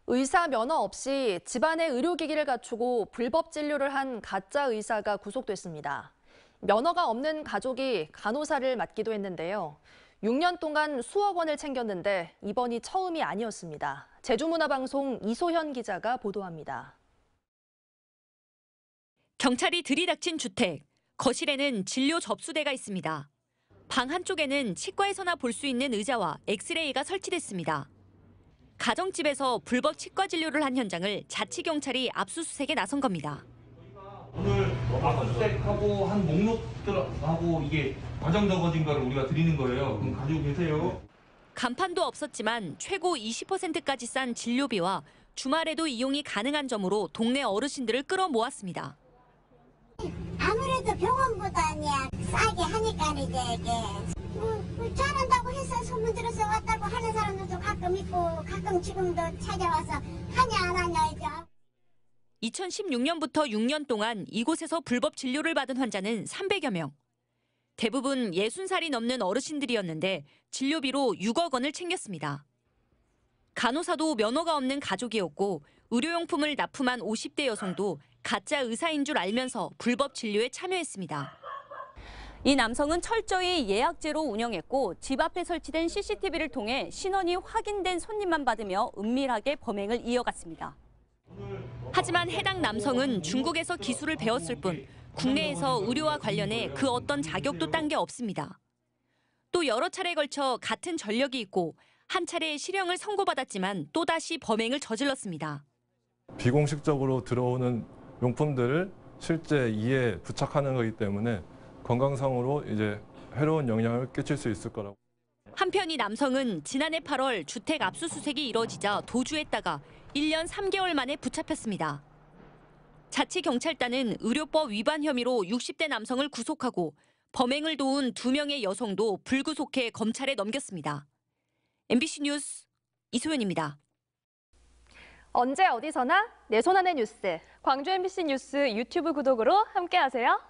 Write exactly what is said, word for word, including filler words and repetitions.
의사 면허 없이 집안의 의료기기를 갖추고 불법 진료를 한 가짜 의사가 구속됐습니다. 면허가 없는 가족이 간호사를 맡기도 했는데요. 육 년 동안 수억 원을 챙겼는데 이번이 처음이 아니었습니다. 제주문화방송 이소현 기자가 보도합니다. 경찰이 들이닥친 주택. 거실에는 진료 접수대가 있습니다. 방 한쪽에는 치과에서나 볼 수 있는 의자와 엑스레이가 설치됐습니다. 가정집에서 불법 치과 진료를 한 현장을 자치경찰이 압수수색에 나선 겁니다. 오늘 압수수색하고 한 목록들하고 이게 과정 적어진 거를 우리가 드리는 거예요. 그럼 가지고 계세요. 간판도 없었지만 최고 이십 퍼센트까지 싼 진료비와 주말에도 이용이 가능한 점으로 동네 어르신들을 끌어모았습니다. 아무래도 병원보다 싸게 하니까 이제 이게 뭐 잘한다고 해서 소문 들어서 왔다고 하는 사람들도 가끔 있고 가끔 지금도 찾아와서 하냐 안 하냐 이제. 이천십육 년부터 육 년 동안 이곳에서 불법 진료를 받은 환자는 삼백여 명. 대부분 예순 살이 넘는 어르신들이었는데 진료비로 육억 원을 챙겼습니다. 간호사도 면허가 없는 가족이었고 의료용품을 납품한 오십 대 여성도 가짜 의사인 줄 알면서 불법 진료에 참여했습니다. 이 남성은 철저히 예약제로 운영했고 집 앞에 설치된 씨씨티비를 통해 신원이 확인된 손님만 받으며 은밀하게 범행을 이어갔습니다. 하지만 해당 남성은 중국에서 기술을 배웠을 뿐 국내에서 의료와 관련해 그 어떤 자격도 딴 게 없습니다. 또 여러 차례에 걸쳐 같은 전력이 있고 한 차례 실형을 선고받았지만 또다시 범행을 저질렀습니다. 비공식적으로 들어오는 용품들을 실제 이에 부착하는 거기 때문에 건강상으로 이제 해로운 영향을 끼칠 수 있을 거라고. 한편 이 남성은 지난해 팔월 주택 압수수색이 이뤄지자 도주했다가 일 년 삼 개월 만에 붙잡혔습니다. 자치경찰단은 의료법 위반 혐의로 육십 대 남성을 구속하고 범행을 도운 두 명의 여성도 불구속해 검찰에 넘겼습니다. 엠비씨 뉴스 이소연입니다. 언제 어디서나 내 손 안의 뉴스. 광주 엠비씨 뉴스 유튜브 구독으로 함께하세요.